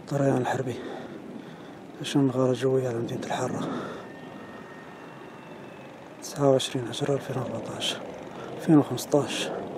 طريان الحربي، تشن الغارة الجوية على مدينة الحارة، 29/10/2015.